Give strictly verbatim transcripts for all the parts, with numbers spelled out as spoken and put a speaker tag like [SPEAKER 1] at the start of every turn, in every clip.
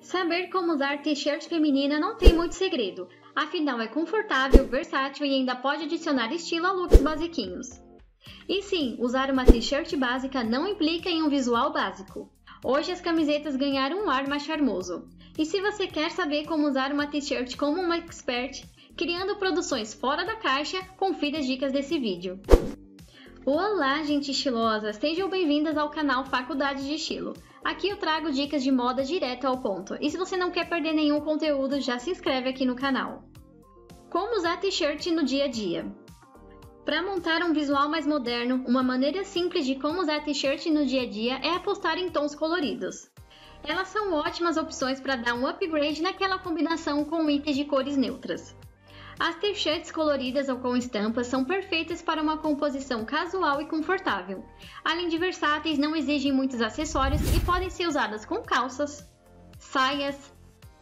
[SPEAKER 1] Saber como usar t-shirt feminina não tem muito segredo, afinal é confortável, versátil e ainda pode adicionar estilo a looks basiquinhos. E sim, usar uma t-shirt básica não implica em um visual básico. Hoje as camisetas ganharam um ar mais charmoso. E se você quer saber como usar uma t-shirt como uma expert, criando produções fora da caixa, confira as dicas desse vídeo. Olá, gente estilosa! Sejam bem-vindas ao canal Faculdade de Estilo. Aqui eu trago dicas de moda direto ao ponto. E se você não quer perder nenhum conteúdo, já se inscreve aqui no canal. Como usar t-shirt no dia a dia? Para montar um visual mais moderno, uma maneira simples de como usar t-shirt no dia a dia é apostar em tons coloridos. Elas são ótimas opções para dar um upgrade naquela combinação com itens de cores neutras. As t-shirts coloridas ou com estampas são perfeitas para uma composição casual e confortável. Além de versáteis, não exigem muitos acessórios e podem ser usadas com calças, saias,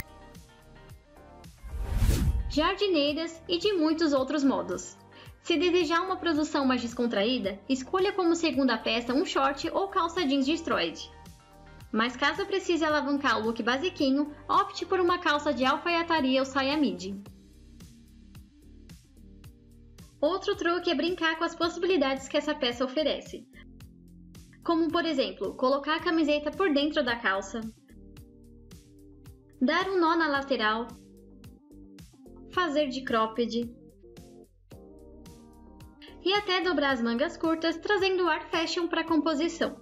[SPEAKER 1] jardineiras e de muitos outros modos. Se desejar uma produção mais descontraída, escolha como segunda peça um short ou calça jeans destroyed. Mas caso precise alavancar o look basiquinho, opte por uma calça de alfaiataria ou saia midi. Outro truque é brincar com as possibilidades que essa peça oferece. Como, por exemplo, colocar a camiseta por dentro da calça, dar um nó na lateral, fazer de cropped e até dobrar as mangas curtas, trazendo ar fashion para a composição.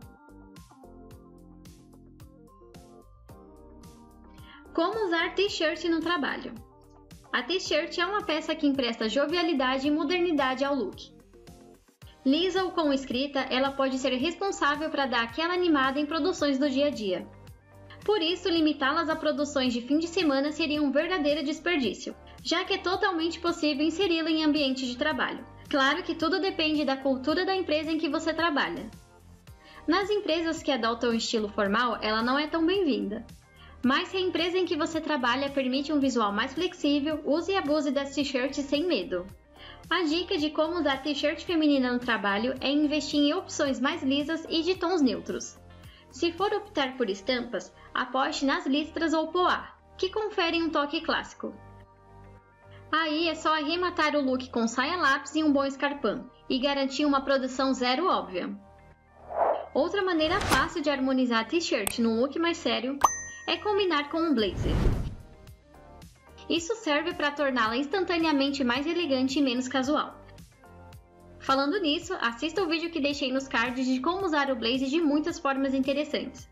[SPEAKER 1] Como usar t-shirt no trabalho? A t-shirt é uma peça que empresta jovialidade e modernidade ao look. Lisa ou com escrita, ela pode ser responsável para dar aquela animada em produções do dia a dia. Por isso, limitá-las a produções de fim de semana seria um verdadeiro desperdício, já que é totalmente possível inseri-la em ambiente de trabalho. Claro que tudo depende da cultura da empresa em que você trabalha. Nas empresas que adotam o estilo formal, ela não é tão bem-vinda. Mas se a empresa em que você trabalha permite um visual mais flexível, use e abuse das t-shirts sem medo. A dica de como usar t-shirt feminina no trabalho é investir em opções mais lisas e de tons neutros. Se for optar por estampas, aposte nas listras ou poá, que conferem um toque clássico. Aí é só arrematar o look com saia lápis e um bom escarpão, e garantir uma produção zero óbvia. Outra maneira fácil de harmonizar a t-shirt num look mais sério é combinar com um blazer. Isso serve para torná-la instantaneamente mais elegante e menos casual. Falando nisso, assista o vídeo que deixei nos cards de como usar o blazer de muitas formas interessantes.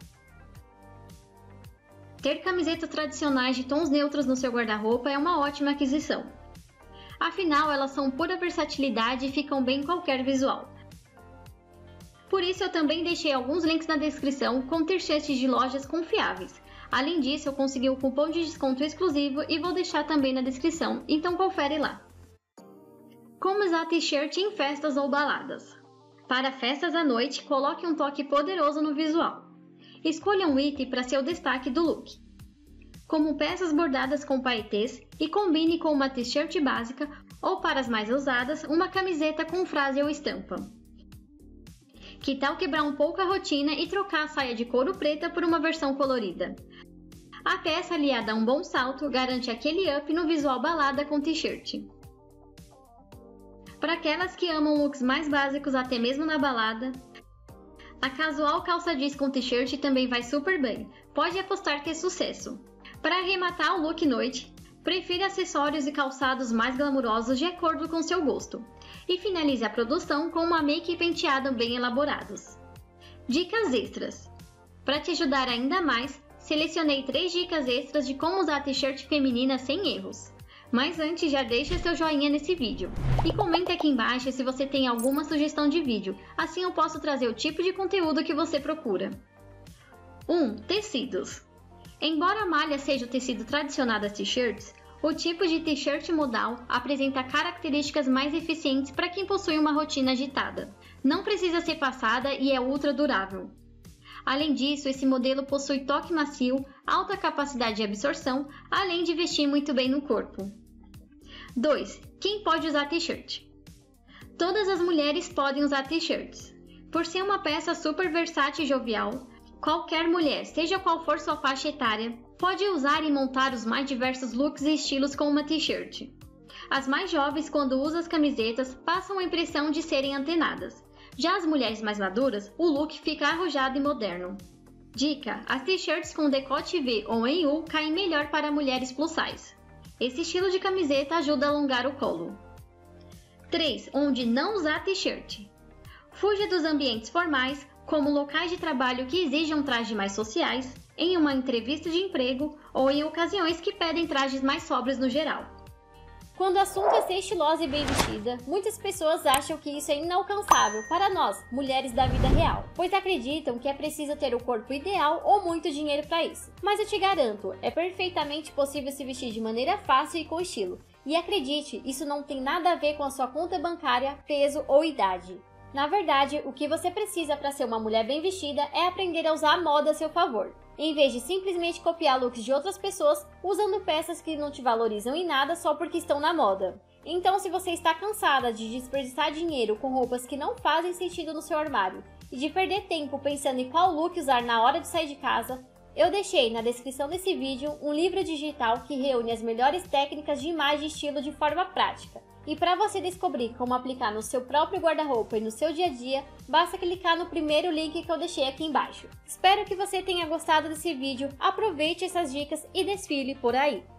[SPEAKER 1] Ter camisetas tradicionais de tons neutros no seu guarda-roupa é uma ótima aquisição. Afinal, elas são pura versatilidade e ficam bem em qualquer visual. Por isso eu também deixei alguns links na descrição com t-shirts de lojas confiáveis. Além disso, eu consegui um cupom de desconto exclusivo e vou deixar também na descrição, então confere lá. Como usar t-shirt em festas ou baladas? Para festas à noite, coloque um toque poderoso no visual. Escolha um item para ser o destaque do look, como peças bordadas com paetês, e combine com uma t-shirt básica ou, para as mais ousadas, uma camiseta com frase ou estampa. Que tal quebrar um pouco a rotina e trocar a saia de couro preta por uma versão colorida? A peça aliada a um bom salto garante aquele up no visual balada com t-shirt. Para aquelas que amam looks mais básicos até mesmo na balada, a casual calça jeans com t-shirt também vai super bem, pode apostar que é sucesso. Para arrematar o look noite, prefira acessórios e calçados mais glamurosos de acordo com seu gosto. E finalize a produção com uma make e penteado bem elaborados. Dicas extras. Para te ajudar ainda mais, selecionei três dicas extras de como usar t-shirt feminina sem erros. Mas antes, já deixa seu joinha nesse vídeo. E comenta aqui embaixo se você tem alguma sugestão de vídeo, assim eu posso trazer o tipo de conteúdo que você procura. um. Tecidos. Embora a malha seja o tecido tradicional das t-shirts, o tipo de t-shirt modal apresenta características mais eficientes para quem possui uma rotina agitada. Não precisa ser passada e é ultra durável. Além disso, esse modelo possui toque macio, alta capacidade de absorção, além de vestir muito bem no corpo. dois. Quem pode usar t-shirt? Todas as mulheres podem usar t-shirts. Por ser uma peça super versátil e jovial, qualquer mulher, seja qual for sua faixa etária, pode usar e montar os mais diversos looks e estilos com uma t-shirt. As mais jovens, quando usam as camisetas, passam a impressão de serem antenadas. Já as mulheres mais maduras, o look fica arrojado e moderno. Dica: as t-shirts com decote V ou em U caem melhor para mulheres plus size. Esse estilo de camiseta ajuda a alongar o colo. três. Onde não usar t-shirt. Fuja dos ambientes formais, como locais de trabalho que exijam trajes mais sociais, em uma entrevista de emprego ou em ocasiões que pedem trajes mais sóbrios no geral.
[SPEAKER 2] Quando o assunto é ser estilosa e bem vestida, muitas pessoas acham que isso é inalcançável para nós, mulheres da vida real, pois acreditam que é preciso ter o corpo ideal ou muito dinheiro para isso. Mas eu te garanto, é perfeitamente possível se vestir de maneira fácil e com estilo. E acredite, isso não tem nada a ver com a sua conta bancária, peso ou idade. Na verdade, o que você precisa para ser uma mulher bem vestida é aprender a usar a moda a seu favor, em vez de simplesmente copiar looks de outras pessoas usando peças que não te valorizam em nada só porque estão na moda. Então, se você está cansada de desperdiçar dinheiro com roupas que não fazem sentido no seu armário e de perder tempo pensando em qual look usar na hora de sair de casa, eu deixei na descrição desse vídeo um livro digital que reúne as melhores técnicas de imagem e estilo de forma prática. E para você descobrir como aplicar no seu próprio guarda-roupa e no seu dia a dia, basta clicar no primeiro link que eu deixei aqui embaixo. Espero que você tenha gostado desse vídeo, aproveite essas dicas e desfile por aí!